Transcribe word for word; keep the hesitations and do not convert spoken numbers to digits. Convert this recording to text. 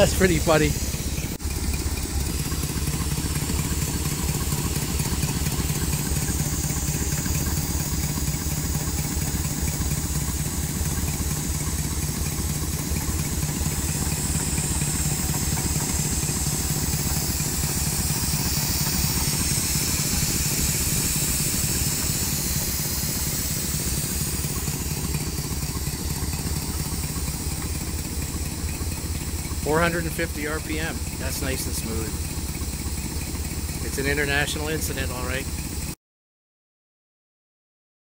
That's pretty funny. four hundred fifty R P M. That's nice and smooth. It's an international incident, all right.